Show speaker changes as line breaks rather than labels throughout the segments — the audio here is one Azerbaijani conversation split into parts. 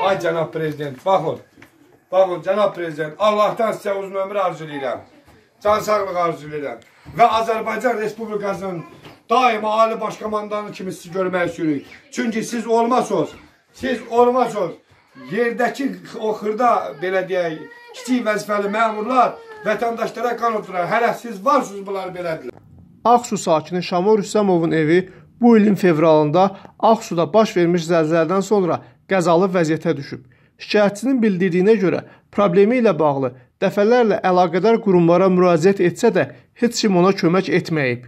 Ay cənab prezident, baxın. Baxın cənab prezident, Allahdan sizə uzun ömür arzulayıram. Can sağlığı arzulayıram. Və Azərbaycan Respublikasının daima Ali Başkomandanı kimi sizi görmək istəyirik. Çünki siz olmasınız. Yerdəki o xırda, belə deyək, kiçik vəzifəli məmurlar vətəndaşlara qan oturur. Hələ siz varsınız bunlar belədir.
Ağsu sakini Şamil Rüstəmovun evi bu ilin fevralında Ağsuda baş vermiş zəlzələdən sonra qəzalı vəziyyətə düşüb. Şikayətçinin bildirdiyinə görə problemi ilə bağlı dəfələrlə əlaqədar qurumlara müraciət etsə də heç kim ona kömək etməyib.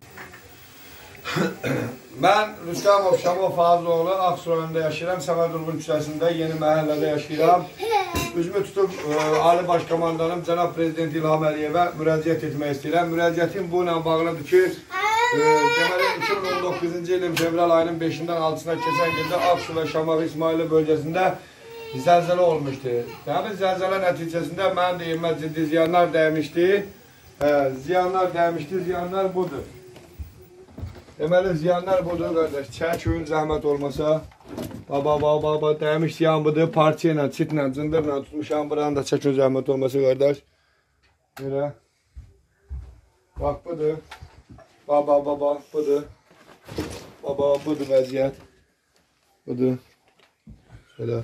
Mən Rüstəmov Şamil Faziloğlu Ağsu rayonunda yaşayıram. Səməd Urğun küçəsində yeni məhəllədə yaşayıram. Üzümü tutub Ali Başkomandanım cənab prezident İlham Əliyevə müraciət etmək istəyirəm. Müraciətim bu ilə bağlıdır ki, deməli 2019-cu ilin fevral ayının 5-dən 6-sına keçən gecə Ağsu və Şamaxı İsmaili bölgəsində zəlzələ olmuşdu. Deməli zəlzələ nəticəsində mənim də evimə ciddi ziyanlar dəymişdi. Ziyanlar budur. Deməli ziyanlar budur qardaş. Çəkin zəhmət olmasa. Baba dəymiş ziyan budur. Parça ilə, çitlə, cındırla tutmuşam. Buranın da çəkin zəhmət olmasa qardaş. Belə. Bax budur. Baba budur. Baba budur vəziyyət. Budur. Şöyle.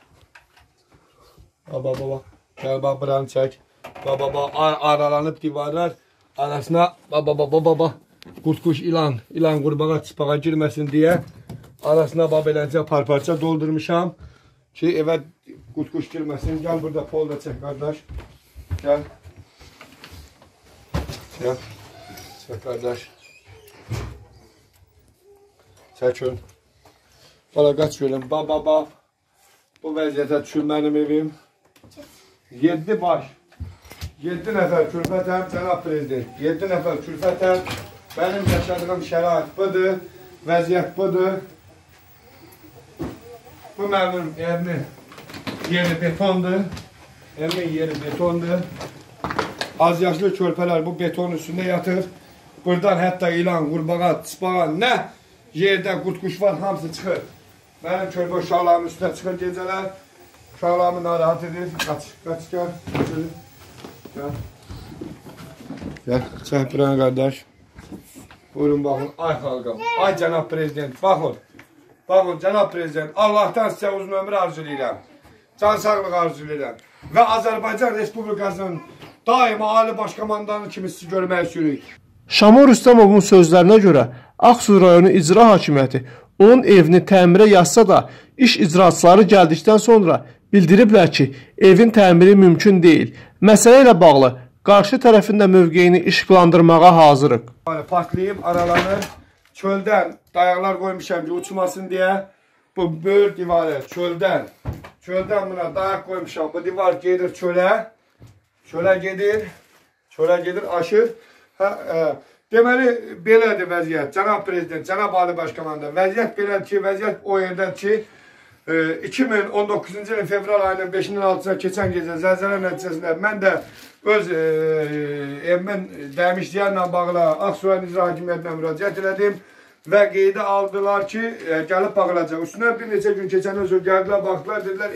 Baba. Gəl bax buranı çək. Baba aralanıb divarlar arasına. Baba. Qurtquş ilan qurbağa çıspağa girməsin deyə arasına beləcə parça doldurmuşam ki evə qurtquş girməsin. Gəl burada pol da çək qardaş. Gəl. Çək qardaş. Çəkin. Bala qaç görüm. Baba. Bu vəziyyətə düşür mənim evim. 7 baş. 7 nəfər külfətəm cənab prezident. 7 nəfər külfətəm. Benim yaşadığım şərait budur, vəziyyət budur. Bu mənim evimin yeri betondur. Az yaşlı körpələr bu betonun üstündə yatır. Buradan hətta ilan, qurbağa, çıspağa, nə yerdə qurtquş var, hamısı çıxır. Mənim körpə uşaqlarımın üstünə çıxır gecələr. Uşaqlarımı narahat edir. Qaç, gəl. Gəl, çək buranı qardaş. Buyurun baxın, ay xalqım, ay cənab prezident, baxın cənab prezident, Allahdan sizə uzun ömür arzulayıram, can sağlığı arzulayıram və Azərbaycan Respublikasının daima Ali Başkomandanı kimi sizi görmək istəyirik.
Şamil Rüstəmovun sözlərinə görə Ağsu rayonu icra hakimiyyəti onun evini təmirə yazsa da iş icraçıları gəldikdən sonra bildiriblər ki, evin təmiri mümkün deyil. Məsələ ilə bağlı qarşı tərəfində mövqeyini işıqlandırmağa hazırıq.
Partlayıb, aralanır. Çöldən dayaqlar qoymuşam ki, uçmasın deyə. Bu böyük divarı çöldən buna dayaq qoymuşam. Bu divar gedir çölə. Çölə gedir, aşır. Deməli, belədir vəziyyət. Cənab prezident, cənab Ali Başkomandan. Vəziyyət belədir ki, vəziyyət o yerdən ki, 2019-cu ilin fevral ayının 5-dən 6-sına keçən gecə zəlzələ nəticəsində mən də öz evimin dəymiş ziyanla bağlı Ağsu rayon icra hakimiyyətinə müraciət elədim və qeydə aldılar ki, gəlib baxılacaq. Üstündən bir neçə gün keçəndən sonra gəldilər, baxdılar, dedilər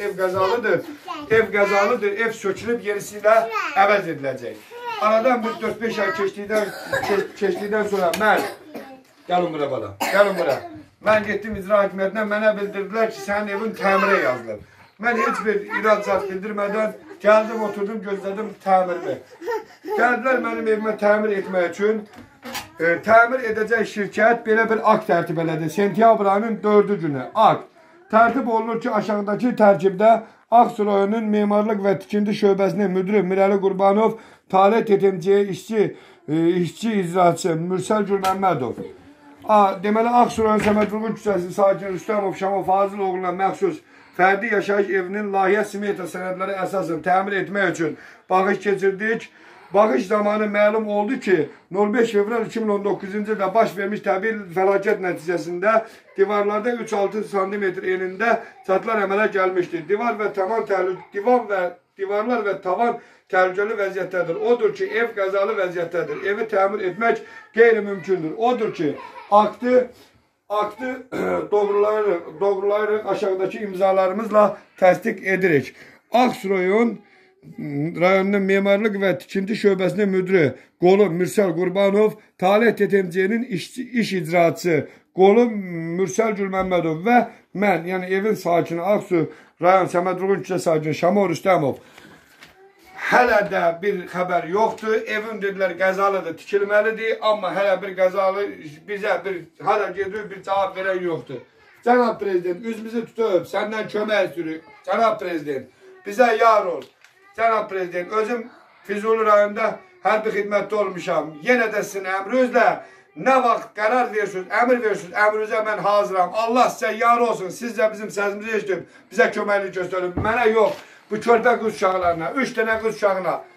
ev ev sökülüb yerisi ilə əvəz ediləcək. Aradan bir 4-5 ay keçdikdən sonra gəlin bura bala, gəlin bura. Mən getdim icra hakimiyyətinə, mənə bildirdilər ki, sənin evin təmirə yazılır. Mən heç bir iracat bildirmədən gəldim, oturdum, gözlədim təmirini. Gəldilər mənim evimə təmir etmək üçün. Təmir edəcək şirkət belə bir akt tərtib elədi. Sentyabr ayının 4-cü günü akt. Tərtib olunur ki, aşağıdakı tərkibdə Ağsu rayonunun Memarlıq və Tikinti şöbəsinin müdürü Mirəli Qurbanov, Talih TTMC işçi icraçı Mürsəl Gülməmmədov. Deməli, Ağsu rayon Səməd Urğun küçəsi sakini Rüstəmov Şamil Faziloğlu'na məxsus fərdi yaşayış evinin layihə smeta sənədləri əsasən təmir etmək üçün baxış keçirdik. Baxış zamanı məlum oldu ki, 05 fevral 2019-cu ildə baş vermiş təbii fəlakət nəticəsində divarlarda 3-6 sm enində çatılar əmələ gəlmişdir. Divarlar və tavan təhlükəli vəziyyətdədir. Odur ki, ev qəzalı vəziyyətdədir. Evi təmir etmək qeyri-mümkündür. Odur ki, aktı aktı doğrulayırıq aşağıdaki imzalarımızla təsdiq edirik. Aksu rayonunun Mimarlıq və Tikinti Şöbəsinin müdürü Qolu Mürsəl Qurbanov, Talih TTMC-nin iş icraçısı Qolu Mürsəl Gülməmmədov və mən, yəni evin sakini Aksu rayon Səmədruğun küçə sakini Şamol Rüstəmov. Hələ də bir xəbər yoxdur. Evim dedilər qəzalıdır, tikilməlidir. Amma hələ bir qəzalı bizə hələ gedir, bir cavab verən yoxdur. Cənab Prezident, üzümüzü tutub, səndən kömək istiyoruz. Cənab Prezident, bizə yar ol. Cənab Prezident, özüm Füzuli rayonunda hərbi xidmətdə olmuşam. Yenə də sizin əmrinizlə nə vaxt qərar verirsiniz, əmr verirsiniz, əmrinizə mən hazıram. Allah sizə yar olsun. Siz də bizim səsimizi eşidib, bizə köməklik göstərin. Mənə yox. Bu körpə qız uşaqlarına, 3 dənə qız uşağına